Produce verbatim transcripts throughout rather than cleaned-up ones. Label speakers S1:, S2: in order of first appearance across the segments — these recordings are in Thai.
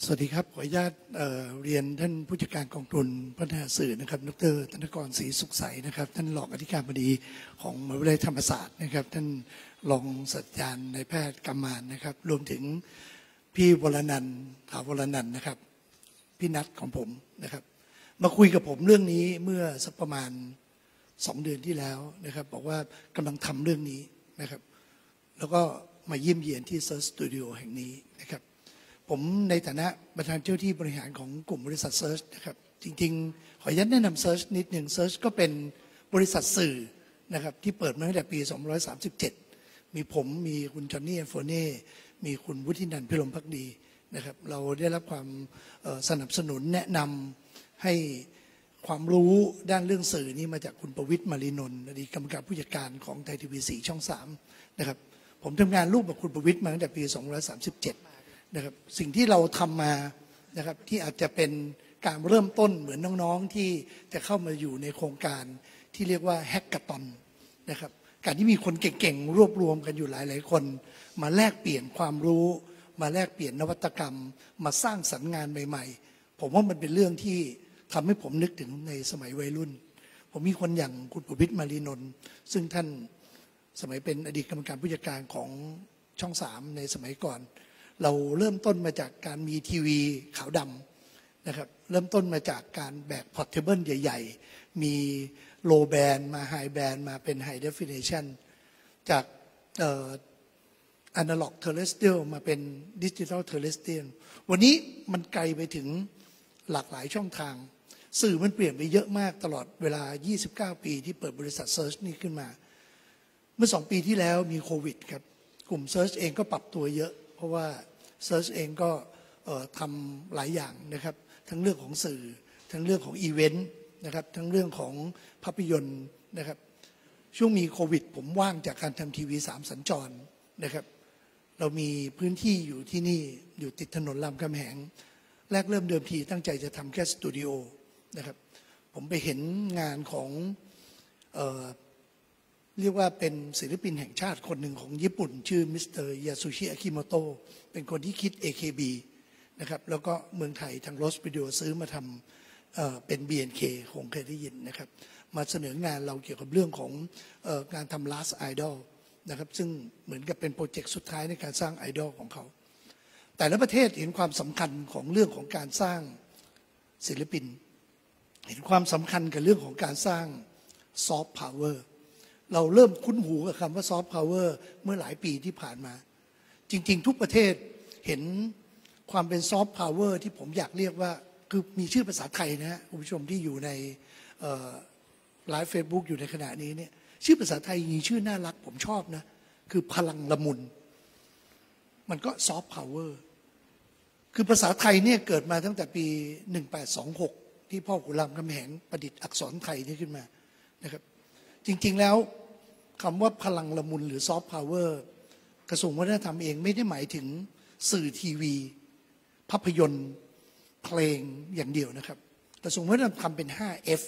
S1: สวัสดีครับขออนุญาต เอ่อ เรียนท่านผู้จัดการกองทุนพัฒนาสื่อนะครับดร.ธนกรศรีสุขใสนะครับท่านรองอธิการบดีของมหาวิทยาลัยธรรมศาสตร์นะครับท่านรองศาสตราจารย์นายแพทย์กำมานนะครับรวมถึงพี่วรนันท์ถาวรนันท์นะครับพี่นัทของผมนะครับมาคุยกับผมเรื่องนี้เมื่อสักประมาณสองเดือนที่แล้วนะครับบอกว่ากำลังทำเรื่องนี้นะครับแล้วก็มาเยี่ยมเยียนที่ Search Studio แห่งนี้นะครับผมในฐานะประธานเจ้าที่บริหารของกลุ่มบริษัท Search นะครับจริงๆขออนุญาตแนะนำ Search นิดหนึ่ง Search ก็เป็นบริษัทสื่อนะครับที่เปิดมาตั้งแต่ปีสองพันสามสิบเจ็ดมีผมมีคุณจอห์นนี่ โฟเน่มีคุณวุฒินันท์พิรมภักดีนะครับเราได้รับความสนับสนุนแนะนำให้ความรู้ด้านเรื่องสื่อนี้มาจากคุณประวิตร มารีนนท์อดีตกรรมการผู้จัดการของไทยทีวีสี่ช่องสามนะครับผมทำงานร่วมกับคุณประวิตรมาตั้งแต่ปีสองพันสามสิบเจ็ดนะครับสิ่งที่เราทำมานะครับที่อาจจะเป็นการเริ่มต้นเหมือนน้องๆที่จะเข้ามาอยู่ในโครงการที่เรียกว่าแฮกเกอร์ตอนนะครับการที่มีคนเก่งๆรวบรวมกันอยู่หลายๆคนมาแลกเปลี่ยนความรู้มาแลกเปลี่ยนนวัตกรรมมาสร้างสรรค์งานใหม่ๆผมว่ามันเป็นเรื่องที่ทำให้ผมนึกถึงในสมัยวัยรุ่นผมมีคนอย่างคุณประวิตร มารีนนท์ซึ่งท่านสมัยเป็นอดีตกรรมการผู้จัดการของช่องสามในสมัยก่อนเราเริ่มต้นมาจากการมีทีวีขาวดำนะครับเริ่มต้นมาจากการแบกพอร์ตเทเบิลใหญ่ๆมีโลแบนมาไฮแบนมาเป็นไฮเดฟิเนชันจากเอ่ออนาล็อกเทอร์เรสเตรียลมาเป็นดิจิทัลเทอร์เรสเตรียลวันนี้มันไกลไปถึงหลากหลายช่องทางสื่อมันเปลี่ยนไปเยอะมากตลอดเวลายี่สิบเก้าปีที่เปิดบริษัท Search นี่ขึ้นมาเมื่อสองปีที่แล้วมีโควิดครับกลุ่ม Search เองก็ปรับตัวเยอะเพราะว่า Search เองก็ทำหลายอย่างนะครับทั้งเรื่องของสื่อทั้งเรื่องของอีเวนต์นะครับทั้งเรื่องของภาพยนตร์นะครับช่วงมีโควิดผมว่างจากการทำทีวีสามสัญจรนะครับเรามีพื้นที่อยู่ที่นี่อยู่ติดถนนรามคำแหงแรกเริ่มเดิมทีตั้งใจจะทำแค่สตูดิโอนะครับผมไปเห็นงานของเอ่อเรียกว่าเป็นศิลปินแห่งชาติคนหนึ่งของญี่ปุ่นชื่อมิสเตอร์ยาสุชิอากิโมโตะเป็นคนที่คิด เอ เค บี นะครับแล้วก็เมืองไทยทางโรสวิดีโอซื้อมาทำเอ่อเป็น บี เอ็น เค คงเคยได้ยินนะครับมาเสนองานเราเกี่ยวกับเรื่องของเอ่อการทำ Last Idol นะครับซึ่งเหมือนกับเป็นโปรเจกต์สุดท้ายในการสร้างไอดอลของเขาแต่ละประเทศเห็นความสำคัญของเรื่องของการสร้างศิลปินเห็นความสำคัญกับเรื่องของการสร้างซอฟต์พาวเวอร์เราเริ่มคุ้นหูกับคำว่าซอฟต์พาวเวอร์เมื่อหลายปีที่ผ่านมาจริงๆทุกประเทศเห็นความเป็นซอฟต์พาวเวอร์ที่ผมอยากเรียกว่าคือมีชื่อภาษาไทยนะฮะคุณผู้ชมที่อยู่ในไลฟ์เฟซบุ๊กอยู่ในขณะนี้เนี่ยชื่อภาษาไทยมีชื่อน่ารักผมชอบนะคือพลังละมุนมันก็ซอฟต์พาวเวอร์คือภาษาไทยเนี่ยเกิดมาตั้งแต่ปีหนึ่งแปดสองหกที่พ่อขุนรามคำแหงประดิษฐ์อักษรไทยนี้ขึ้นมานะครับจริงๆแล้วคำว่าพลังละมุนหรือซอฟต์พาวเวอร์กระทรวงวัฒนธรรมเองไม่ได้หมายถึงสื่อทีวีภาพยนตร์เพลงอย่างเดียวนะครับกระทรวงวัฒนธรรมทำเป็น ห้า เอฟ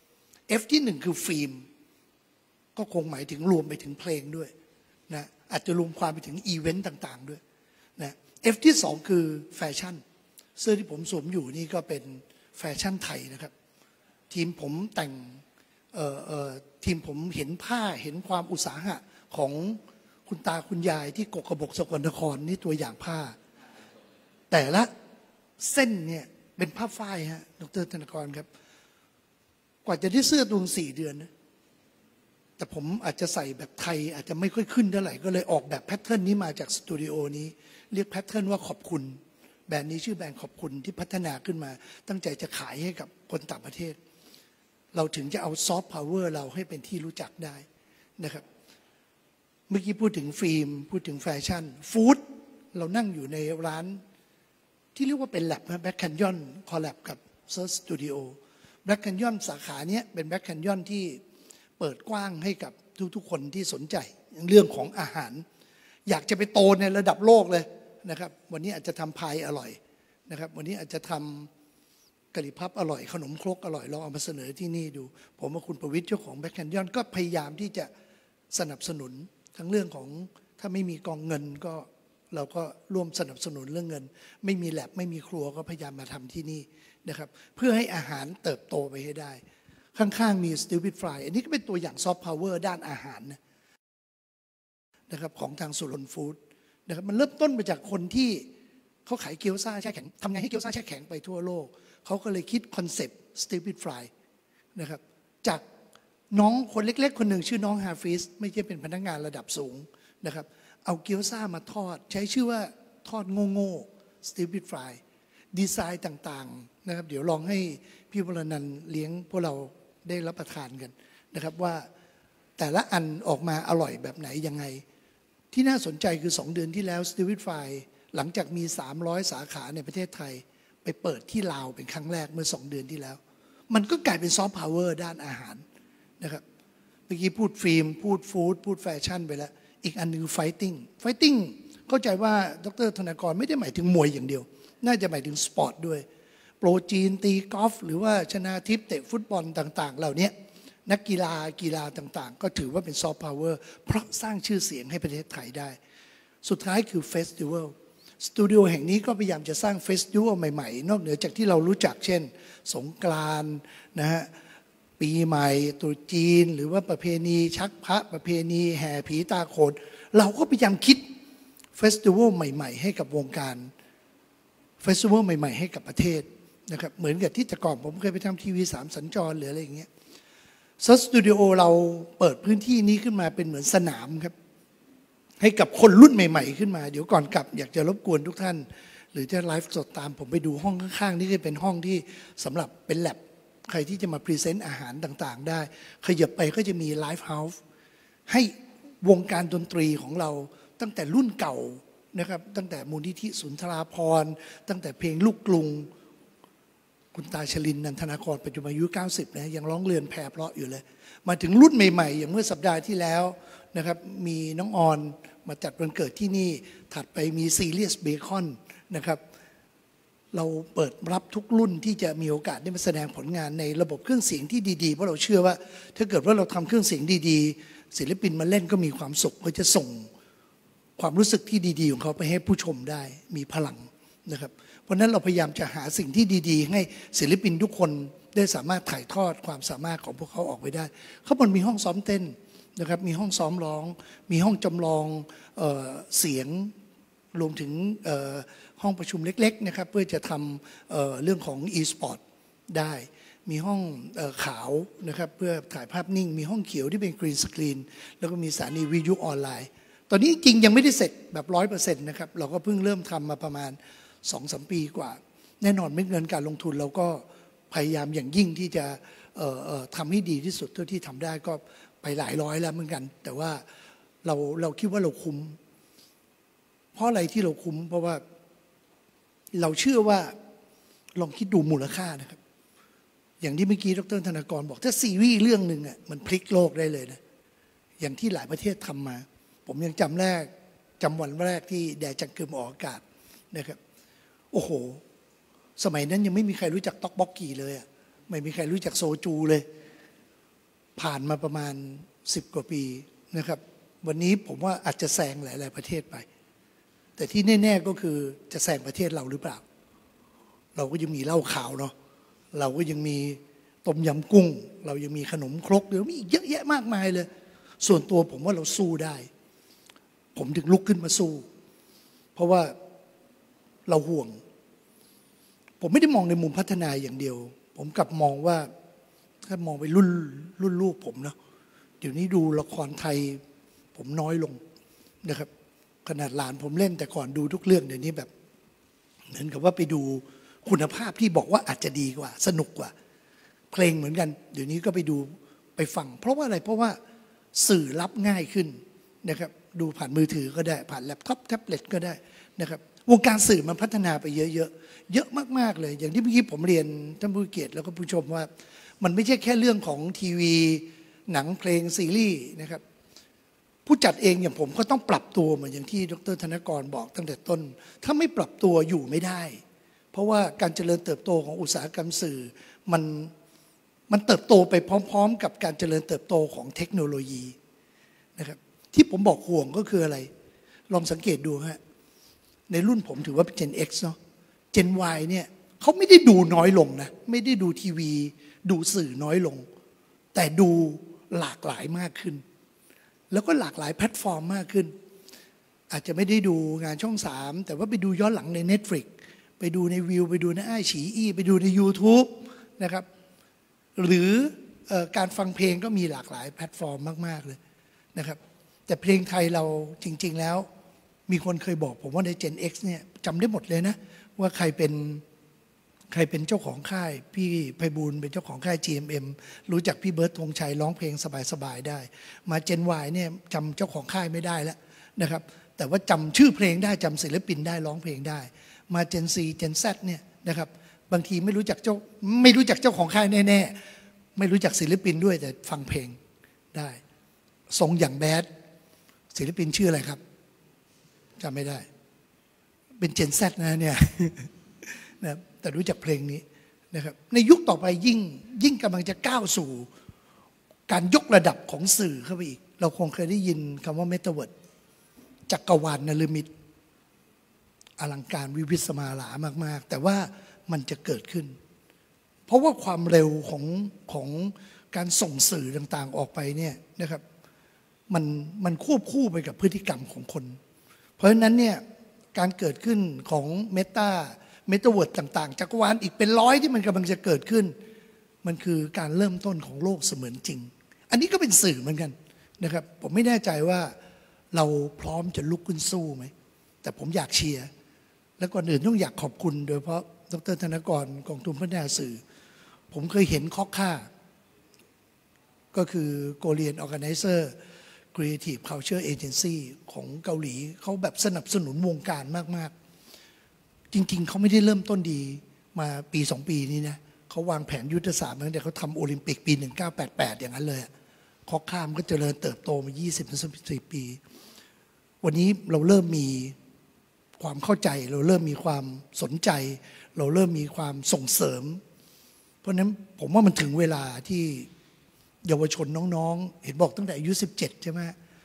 S1: F ที่หนึ่งคือฟิล์มก็คงหมายถึงรวมไปถึงเพลงด้วยนะอาจจะรวมความไปถึงอีเวนต์ต่างๆด้วยนะ F ที่สองคือแฟชั่นเสื้อที่ผมสวมอยู่นี่ก็เป็นแฟชั่นไทยนะครับทีมผมแต่งเอ่อเอ่อทีมผมเห็นผ้าเห็นความอุตสาหะของคุณตาคุณยายที่กกบกสกลนครนี่ตัวอย่างผ้าแต่ละเส้นเนี่ยเป็นผ้าฝ้ายฮะดร.ธนกรครับกว่าจะได้เสื้อตัวสี่เดือนนะแต่ผมอาจจะใส่แบบไทยอาจจะไม่ค่อยขึ้นเท่าไหร่ก็เลยออกแบบแพทเทิร์นนี้มาจากสตูดิโอนี้เรียกแพทเทิร์นว่าขอบคุณแบรนด์นี้ชื่อแบรนด์ขอบคุณที่พัฒนาขึ้นมาตั้งใจจะขายให้กับคนต่างประเทศเราถึงจะเอาซอฟต์พาวเวอร์เราให้เป็นที่รู้จักได้นะครับเมื่อกี้พูดถึงฟิล์มพูดถึงแฟชั่นฟู้ดเรานั่งอยู่ในร้านที่เรียกว่าเป็นแลบนะแบ็คแคนยอนคอลแลบกับเซิร์ชสตูดิโอแบ็คแคนยอนสาขาเนี้ยเป็นแบ็คแคนยอนที่เปิดกว้างให้กับทุกๆคนที่สนใจเรื่องของอาหารอยากจะไปโตในระดับโลกเลยนะครับวันนี้อาจจะทำพายอร่อยนะครับวันนี้อาจจะทำกะหรี่พับอร่อยขนมครกอร่อยลองเอามาเสนอที่นี่ดูผมกับคุณประวิตรเจ้าของแบ็คแคนยอนก็พยายามที่จะสนับสนุนทั้งเรื่องของถ้าไม่มีกองเงินก็เราก็ร่วมสนับสนุนเรื่องเงินไม่มีแลบไม่มีครัวก็พยายามมาทำที่นี่นะครับเพื่อให้อาหารเติบโตไปให้ได้ข้างๆมี Stupid Fry อันนี้ก็เป็นตัวอย่างซอฟต์พาวเวอร์ด้านอาหารนะครับของทางสุรนฟู้ดนะครับมันเริ่มต้นมาจากคนที่เขาขายเกี๊ยวซ่าแช่แข็งทำไงให้เกี๊ยวซ่าแช่แข็งไปทั่วโลกเขาก็เลยคิดคอนเซปต์ Stupid Fry นะครับจากน้องคนเล็กๆคนหนึ่งชื่อน้องฮาฟิสไม่ใช่เป็นพนักงานระดับสูงนะครับเอาเกี๊ยวซ่ามาทอดใช้ชื่อว่าทอดโง่ๆ Stupid Fry ดีไซน์ต่างๆนะครับเดี๋ยวลองให้พี่วรนันท์เลี้ยงพวกเราได้รับประทานกันนะครับว่าแต่ละอันออกมาอร่อยแบบไหนยังไงที่น่าสนใจคือสองเดือนที่แล้ว Stupid Fry หลังจากมีสามร้อยสาขาในประเทศไทยไปเปิดที่ลาวเป็นครั้งแรกเมื่อสองเดือนที่แล้วมันก็กลายเป็นซอฟต์พาวเวอร์ด้านอาหารนะครับเมื่อกี้พูดฟิล์มพูดฟู้ดพูดแฟชั่นไปแล้วอีกอันนึงไฟติ้งไฟติ้งเข้าใจว่าดร.ธนากรไม่ได้หมายถึงมวยอย่างเดียวน่าจะหมายถึงสปอร์ตด้วยโปรจีนตีกอล์ฟหรือว่าชนะทิพย์เตะฟุตบอลต่างๆเหล่านี้นักกีฬากีฬาต่างๆก็ถือว่าเป็นซอฟต์พาวเวอร์เพราะสร้างชื่อเสียงให้ประเทศไทยได้สุดท้ายคือเฟสติวัลสตูดิโอแห่งนี้ก็พยายามจะสร้างเฟสติวัลใหม่ๆนอกเหนือจากที่เรารู้จักเช่นสงกรานต์นะฮะปีใหม่ตรุษจีนหรือว่าประเพณีชักพระประเพณีแห่ผีตาโขนเราก็พยายามคิดเฟสติวัลใหม่ๆให้กับวงการเฟสติวัลใหม่ๆให้กับประเทศนะครับเหมือนกับที่แต่ก่อนผมเคยไปทำทีวีสามสัญจรหรืออะไรอย่างเงี้ยซัสตูดิโอเราเปิดพื้นที่นี้ขึ้นมาเป็นเหมือนสนามครับให้กับคนรุ่นใหม่ๆขึ้นมาเดี๋ยวก่อนกลับอยากจะรบกวนทุกท่านหรือจะไลฟ์สดตามผมไปดูห้องข้างๆนี่จะเป็นห้องที่สำหรับเป็นแลบใครที่จะมาพรีเซนต์อาหารต่างๆได้ขยับไปก็จะมีไลฟ์เฮาส์ให้วงการดนตรีของเราตั้งแต่รุ่นเก่านะครับตั้งแต่มูลนิธิสุนทราภรณ์ตั้งแต่เพลงลูกกรุงคุณตาชลินนันทนาครปัจจุบันอายุเก้าสิบนะยังร้องเรือนแพรเพราะอยู่เลยมาถึงรุ่นใหม่ๆอย่างเมื่อสัปดาห์ที่แล้วนะครับมีน้องออนมาจัดวันเกิดที่นี่ถัดไปมีซีเรียสเบคอนนะครับเราเปิดรับทุกรุ่นที่จะมีโอกาสได้มาแสดงผลงานในระบบเครื่องเสียงที่ดีๆเพราะเราเชื่อว่าถ้าเกิดว่าเราทำเครื่องเสียงดีๆศิลปินมาเล่นก็มีความสุขเขาจะส่งความรู้สึกที่ดีๆของเขาไปให้ผู้ชมได้มีพลังนะครับเพราะนั้นเราพยายามจะหาสิ่งที่ดีๆให้ศิลปินทุกคนได้สามารถถ่ายทอดความสามารถของพวกเขาออกไปได้เขาบนมีห้องซ้อมเต้นนะครับมีห้องซ้อมร้องมีห้องจำลองเอ่อเสียงรวมถึงเอ่อห้องประชุมเล็กๆนะครับเพื่อจะทำเอ่อเรื่องของ e-sport ได้มีห้องเอ่อขาวนะครับเพื่อถ่ายภาพนิ่งมีห้องเขียวที่เป็นกรีนสกรีนแล้วก็มีสถานีวิทยุออนไลน์ตอนนี้จริงยังไม่ได้เสร็จแบบร้อยเปอร์เซ็นต์นะครับเราก็เพิ่งเริ่มทำมาประมาณ สองสาม ปีกว่าแน่นอนเม็ดเงินการลงทุนเราก็พยายามอย่างยิ่งที่จะเอ่อเอ่อทำให้ดีที่สุดเท่าที่ทำได้ก็ไปหลายร้อยแล้วเหมือนกันแต่ว่าเราเราคิดว่าเราคุ้มเพราะอะไรที่เราคุ้มเพราะว่าเราเชื่อว่าลองคิดดูมูลค่านะครับอย่างที่เมื่อกี้ดร.ธนากรบอกถ้าซีรีส์เรื่องหนึ่งอ่ะมันพลิกโลกได้เลยนะอย่างที่หลายประเทศทำมาผมยังจำแรกจำวันแรกที่แดจังกึมออกอากาศนะครับโอ้โหสมัยนั้นยังไม่มีใครรู้จักต๊อกบ็อกกี้เลยอ่ะไม่มีใครรู้จักโซจูเลยผ่านมาประมาณสิบกว่าปีนะครับวันนี้ผมว่าอาจจะแซงหลายๆประเทศไปแต่ที่แน่ๆก็คือจะแซงประเทศเราหรือเปล่าเราก็ยังมีเหล้าขาวเนาะเราก็ยังมีต้มยำกุ้งเรายังมีขนมครกเดี๋ยวมีเยอะแยะมากมายเลยส่วนตัวผมว่าเราสู้ได้ผมถึงลุกขึ้นมาสู้เพราะว่าเราห่วงผมไม่ได้มองในมุมพัฒนาอย่างเดียวผมกลับมองว่าถ้ามองไปรุ่นรุ่นลูกผมเนาะเดี๋ยวนี้ดูละครไทยผมน้อยลงนะครับขนาดหลานผมเล่นแต่ก่อนดูทุกเรื่องเดี๋ยวนี้แบบเหมือนกับว่าไปดูคุณภาพที่บอกว่าอาจจะดีกว่าสนุกกว่าเพลงเหมือนกันเดี๋ยวนี้ก็ไปดูไปฟังเพราะว่าอะไรเพราะว่าสื่อรับง่ายขึ้นนะครับดูผ่านมือถือก็ได้ผ่านแล็ปท็อปแท็บเล็ตก็ได้นะครับวงการสื่อมันพัฒนาไปเยอะๆเยอะมากๆเลยอย่างที่เมื่อกี้ผมเรียนท่านผู้เกียรติแล้วก็ผู้ชมว่ามันไม่ใช่แค่เรื่องของทีวีหนังเพลงซีรีส์นะครับผู้จัดเองอย่างผมก็ต้องปรับตัวเหมือนอย่างที่ดร.ธนกรบอกตั้งแต่ต้นถ้าไม่ปรับตัวอยู่ไม่ได้เพราะว่าการเจริญเติบโตของอุตสาหกรรมสื่อมันมันเติบโตไปพร้อมๆกับการเจริญเติบโตของเทคโนโลยีนะครับที่ผมบอกห่วงก็คืออะไรลองสังเกตดูฮะในรุ่นผมถือว่าเป็น Gen X เนาะ Gen Y เนี่ยเขาไม่ได้ดูน้อยลงนะไม่ได้ดูทีวีดูสื่อน้อยลงแต่ดูหลากหลายมากขึ้นแล้วก็หลากหลายแพลตฟอร์มมากขึ้นอาจจะไม่ได้ดูงานช่องสามแต่ว่าไปดูย้อนหลังใน Netflix ไปดูในวิวไปดูในไอฉีอีไปดูใน YouTube นะครับหรือการฟังเพลงก็มีหลากหลายแพลตฟอร์มมากๆเลยนะครับแต่เพลงไทยเราจริงๆแล้วมีคนเคยบอกผมว่าใน Gen X เนี่ยจำได้หมดเลยนะว่าใครเป็นใครเป็นเจ้าของค่ายพี่ไพบูลย์เป็นเจ้าของค่าย จี เอ็ม เอ็ม รู้จักพี่เบิร์ตธงชัยร้องเพลงสบายๆได้มา Gen Y เนี่ยจำเจ้าของค่ายไม่ได้แล้วนะครับแต่ว่าจำชื่อเพลงได้จำศิลปินได้ร้องเพลงได้มา Gen C Gen Z เนี่ยนะครับบางทีไม่รู้จักเจ้าไม่รู้จักเจ้าของค่ายแน่ๆไม่รู้จักศิลปินด้วยแต่ฟังเพลงได้ทรงอย่างแบดศิลปินชื่ออะไรครับจำไม่ได้เป็น Gen Z นะเนี่ยนะแต่รู้จักเพลงนี้นะครับในยุคต่อไปยิ่งยิ่งกำลังจะก้าวสู่การยกระดับของสื่อเข้าไปอีกเราคงเคยได้ยินคำว่าเมตาเวิร์ดจักรวาลนฤมิตอลังการวิวิสมาลามากๆแต่ว่ามันจะเกิดขึ้นเพราะว่าความเร็วของของการส่งสื่อต่างๆออกไปเนี่ยนะครับมันมันควบคู่ไปกับพฤติกรรมของคนเพราะฉะนั้นเนี่ยการเกิดขึ้นของเมตาเมตาเวิร์ดต่างๆจักรวาลอีกเป็นร้อยที่มันกำลังจะเกิดขึ้นมันคือการเริ่มต้นของโลกเสมือนจริงอันนี้ก็เป็นสื่อเหมือนกันนะครับผมไม่แน่ใจว่าเราพร้อมจะลุกขึ้นสู้ไหมแต่ผมอยากเชียร์และก่อนอื่นต้องอยากขอบคุณโดยเฉพาะดร.ธนกรกองทุนพัฒนาสื่อผมเคยเห็นคอกค่าก็คือ Korean Organizer Creative Culture Agency ของเกาหลีเขาแบบสนับสนุนวงการมากๆจริงๆเขาไม่ได้เริ่มต้นดีมาปีสองปีนี้นะเขาวางแผนยุทธศาสตร์มาตั้งแต่เขาทำโอลิมปิกปีหนึ่งเก้าแปดแปดอย่างนั้นเลยคอกค่ามก็เจริญเติบโตมา ยี่สิบถึงสามสิบ ปีวันนี้เราเริ่มมีความเข้าใจเราเริ่มมีความสนใจเราเริ่มมีความส่งเสริมเพราะฉะนั้นผมว่ามันถึงเวลาที่เยาวชนน้องๆเห็นบอกตั้งแต่อายุสิบเจ็ดใช่ไหม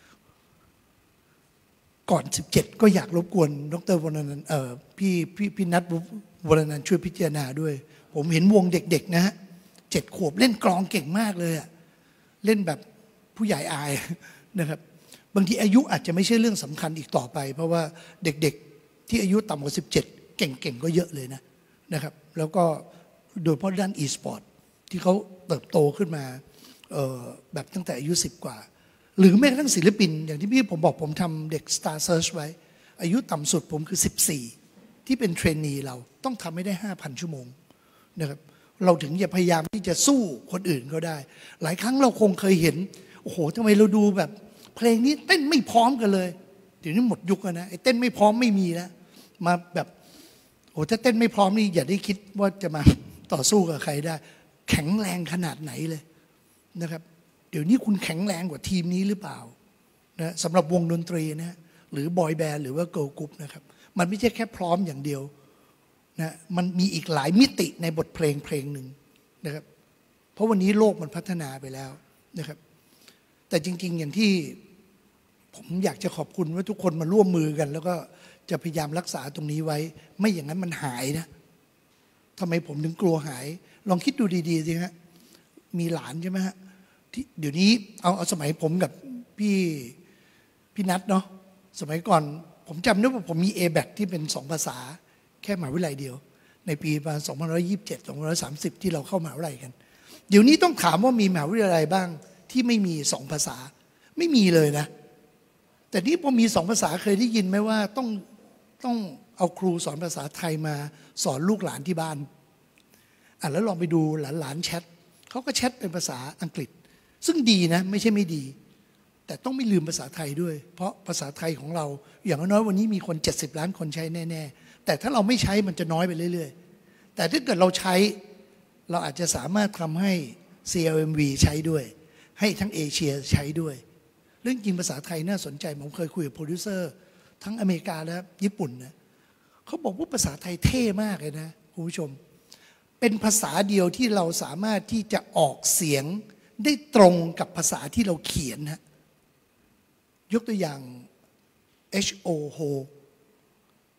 S1: ก่อนสิบเจ็ดก็อยากรบกวนดร.วรนันท์เอ่อพี่พี่พี่นัทวรนันท์ช่วยพิจารณาด้วยผมเห็นวงเด็กๆนะฮะเจ็ดขวบเล่นกลองเก่งมากเลยอะเล่นแบบผู้ใหญ่อายนะครับบางทีอายุอาจจะไม่ใช่เรื่องสำคัญอีกต่อไปเพราะว่าเด็กๆที่อายุต่ำกว่าสิบเจ็ดเก่งๆก็เยอะเลยนะนะครับแล้วก็โดยเฉพาะด้าน e-sport ที่เขาเติบโตขึ้นมาแบบตั้งแต่อายุสิบกว่าหรือแม้กระทั่งศิลปินอย่างที่พี่ผมบอกผมทำเด็ก Star Search ไว้อายุต่ำสุดผมคือสิบสี่ที่เป็นเทรนนีเราต้องทำให้ได้ ห้าพัน ชั่วโมงนะครับเราถึงจะพยายามที่จะสู้คนอื่นก็ได้หลายครั้งเราคงเคยเห็นโอ้โหทำไมเราดูแบบเพลงนี้เต้นไม่พร้อมกันเลยเดี๋ยวนี้หมดยุคแล้วนะไอ้เต้นไม่พร้อมไม่มีแล้วมาแบบโอ้ถ้าเต้นไม่พร้อมนี่อย่าได้คิดว่าจะมาต่อสู้กับใครได้แข็งแรงขนาดไหนเลยนะครับเดี๋ยวนี้คุณแข็งแรงกว่าทีมนี้หรือเปล่านะสำหรับวงดนตรีนะหรือบอยแบนด์หรือว่าเกิร์ลกรุ๊ปนะครับมันไม่ใช่แค่พร้อมอย่างเดียวนะมันมีอีกหลายมิติในบทเพลงเพลงหนึ่งนะครับเพราะวันนี้โลกมันพัฒนาไปแล้วนะครับแต่จริงๆอย่างที่ผมอยากจะขอบคุณว่าทุกคนมาร่วมมือกันแล้วก็จะพยายามรักษาตรงนี้ไว้ไม่อย่างนั้นมันหายนะทำไมผมถึงกลัวหายลองคิดดูดีๆสิฮะมีหลานใช่ไหมฮะที่เดี๋ยวนี้เอาเอาสมัยผมกับพี่พี่นัทเนาะสมัยก่อนผมจำได้ว่าผมมี เอ แบค ที่เป็นสองภาษาแค่มหาวิทยาลัยเดียวในปีประมาณสองพันห้าร้อยยี่สิบเจ็ด สองพันห้าร้อยสามสิบที่เราเข้ามหาวิทยาลัยกันเดี๋ยวนี้ต้องถามว่ามีมหาวิทยาลัยบ้างที่ไม่มีสองภาษาไม่มีเลยนะแต่นี่พอมีสองภาษาเคยได้ยินไหมว่าต้องต้องเอาครูสอนภาษาไทยมาสอนลูกหลานที่บ้านอ่ะแล้วลองไปดูหลานๆแชทเขาก็แชทเป็นภาษาอังกฤษซึ่งดีนะไม่ใช่ไม่ดีแต่ต้องไม่ลืมภาษาไทยด้วยเพราะภาษาไทยของเราอย่างน้อยวันนี้มีคนเจ็ดสิบล้านคนใช้แน่ๆแต่ถ้าเราไม่ใช้มันจะน้อยไปเรื่อยๆแต่ถ้าเกิดเราใช้เราอาจจะสามารถทำให้ ซี แอล เอ็ม วี ใช้ด้วยให้ทั้งเอเชียใช้ด้วยเรื่องจริงภาษาไทยน่าสนใจผมเคยคุยกับโปรดิวเซอร์ทั้งอเมริกาและญี่ปุ่นนะเขาบอกว่าภาษาไทยเท่มากเลยนะคุณผู้ชมเป็นภาษาเดียวที่เราสามารถที่จะออกเสียงได้ตรงกับภาษาที่เราเขียนฮะยกตัวอย่าง โฮ โฮ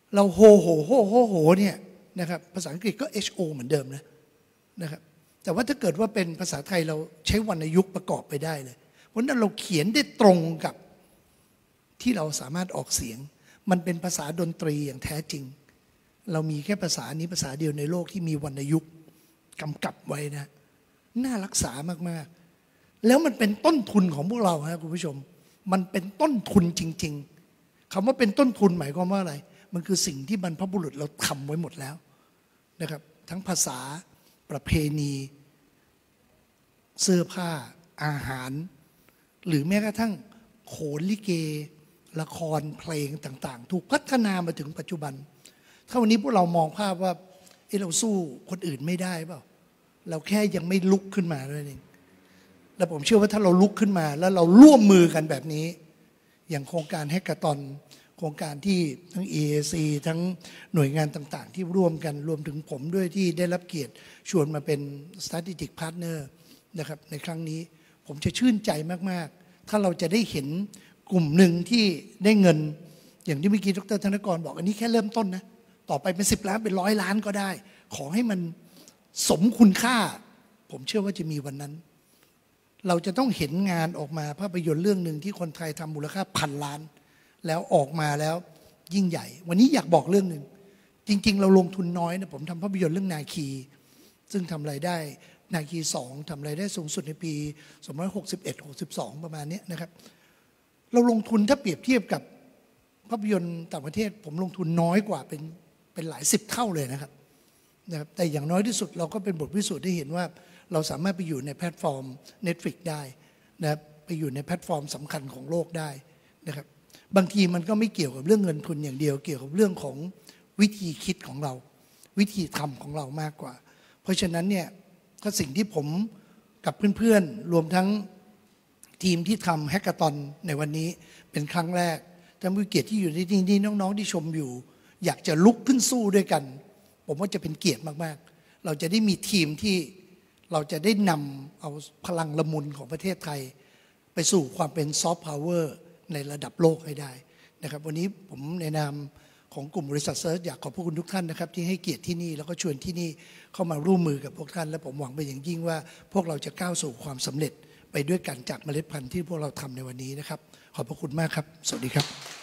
S1: เราโฮโหโฮโฮโหเนี่ยนะครับภาษาอังกฤษก็ โฮ เหมือนเดิมนะนะครับแต่ว่าถ้าเกิดว่าเป็นภาษาไทยเราใช้วรรณยุกต์ประกอบไปได้เลยเพราะนั้นเราเขียนได้ตรงกับที่เราสามารถออกเสียงมันเป็นภาษาดนตรีอย่างแท้จริงเรามีแค่ภาษานี้ภาษาเดียวในโลกที่มีวรรณยุกต์กำกับไว้นะน่ารักษามากๆแล้วมันเป็นต้นทุนของพวกเราฮะคุณผู้ชมมันเป็นต้นทุนจริงๆคำว่าเป็นต้นทุนหมายความว่าอะไรมันคือสิ่งที่บรรพบุรุษเราทำไว้หมดแล้วนะครับทั้งภาษาประเพณีเสื้อผ้าอาหารหรือแม้กระทั่งโขนลิเกละครเพลงต่างๆถูกพัฒนามาถึงปัจจุบันถ้าวันนี้พวกเรามองภาพว่าเอ้เราสู้คนอื่นไม่ได้เปล่าเราแค่ยังไม่ลุกขึ้นมาด้วยเองแล้วผมเชื่อว่าถ้าเราลุกขึ้นมาแล้วเราร่วมมือกันแบบนี้อย่างโครงการแฮกเกอร์ตอนโครงการที่ทั้ง เอ เอ ซี ทั้งหน่วยงานต่างๆที่ร่วมกันรวมถึงผมด้วยที่ได้รับเกียรติชวนมาเป็น Strategic Partner นะครับในครั้งนี้ผมจะชื่นใจมากๆถ้าเราจะได้เห็นกลุ่มหนึ่งที่ได้เงินอย่างที่เมื่อกี้ดร.ธนกรบอกอันนี้แค่เริ่มต้นนะต่อไปเป็นสิบล้านเป็นร้อยล้านก็ได้ขอให้มันสมคุณค่าผมเชื่อว่าจะมีวันนั้นเราจะต้องเห็นงานออกมาภาพยนตร์เรื่องหนึ่งที่คนไทยทำมูลค่าพันล้านแล้วออกมาแล้วยิ่งใหญ่วันนี้อยากบอกเรื่องหนึ่งจริงๆเราลงทุนน้อยนะผมทำภาพยนตร์เรื่องนาคีซึ่งทำรายได้นาคีสองทำรายได้สูงสุดในปีสองพันหกสิบเอ็ด หกสิบสองประมาณนี้นะครับเราลงทุนถ้าเปรียบเทียบกับภาพยนตร์ต่างประเทศผมลงทุนน้อยกว่าเป็นเป็นหลายสิบเท่าเลยนะครับนะครับแต่อย่างน้อยที่สุดเราก็เป็นบทพิสูจน์ได้เห็นว่าเราสามารถไปอยู่ในแพลตฟอร์ม Netflix ได้นะครับไปอยู่ในแพลตฟอร์มสำคัญของโลกได้นะครับบางทีมันก็ไม่เกี่ยวกับเรื่องเงินทุนอย่างเดียวเกี่ยวกับเรื่องของวิธีคิดของเราวิธีทำของเรามากกว่าเพราะฉะนั้นเนี่ยก็สิ่งที่ผมกับเพื่อนๆรวมทั้งทีมที่ทำแฮกเกอร์ตอนในวันนี้เป็นครั้งแรกท่านผู้เกียรติที่อยู่ในที่นี้น้องๆที่ชมอยู่อยากจะลุกขึ้นสู้ด้วยกันผมว่าจะเป็นเกียรติมากๆเราจะได้มีทีมที่เราจะได้นำเอาพลังละมุนของประเทศไทยไปสู่ความเป็นซอฟต์พาวเวอร์ในระดับโลกให้ได้นะครับวันนี้ผมในนามของกลุ่มบริษัทเซิร์ชอยากขอบพระคุณทุกท่านนะครับที่ให้เกียรติที่นี่แล้วก็ชวนที่นี่เข้ามาร่วมมือกับพวกท่านและผมหวังเป็นอย่างยิ่งว่าพวกเราจะก้าวสู่ความสำเร็จไปด้วยกันจากเมล็ดพันธุ์ที่พวกเราทำในวันนี้นะครับขอบพระคุณมากครับสวัสดีครับ